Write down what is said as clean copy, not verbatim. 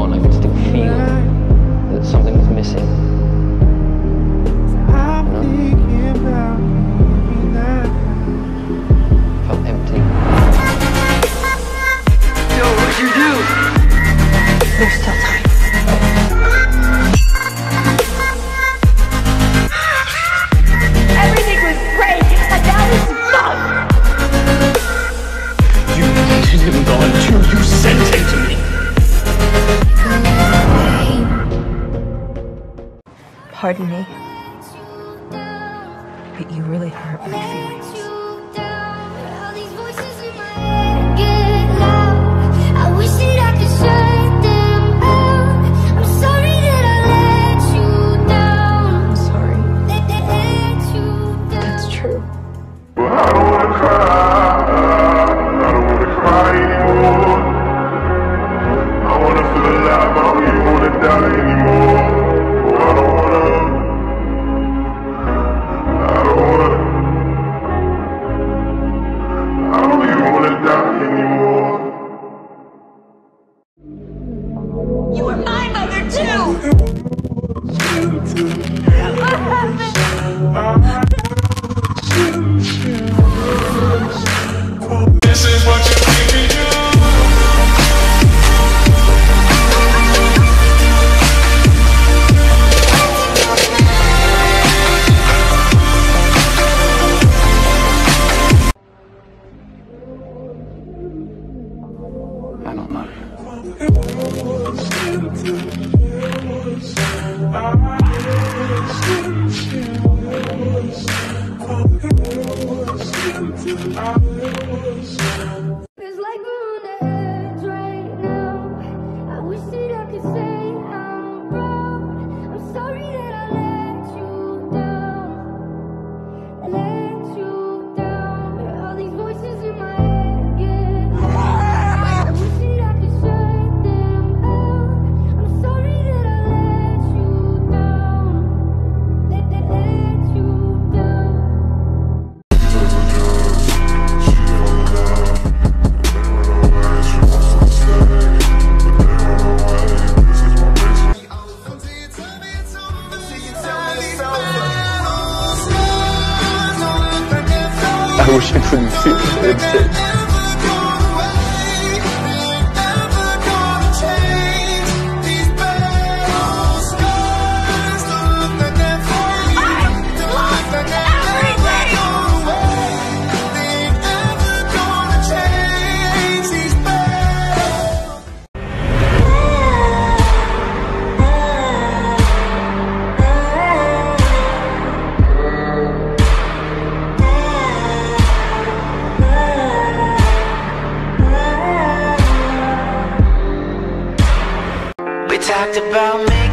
on, I could still feel that something was missing. Felt empty. Yo, what'd you do? There's still time. Everything was great, and now it's fucked! You wanted him gone too. You sent him to me. Pardon me, but you really hurt my feelings. I'm sorry. That's true. But I don't wanna cry. I don't wanna cry anymore. I wanna feel alive. I don't even wanna die anymore. Oh, I don't wanna. I don't even wanna die anymore. You were my mother too! What happened? This is what you make me do. I don't know. It's like we're on the edge right now. I wish that I could say I'm proud. I'm sorry that I let you down. I let you down. All these voices in my head get loud. I wish that I could shut them out. I'm sorry that I let you down. Let you down. I wish I couldn't feel it. We talked about me.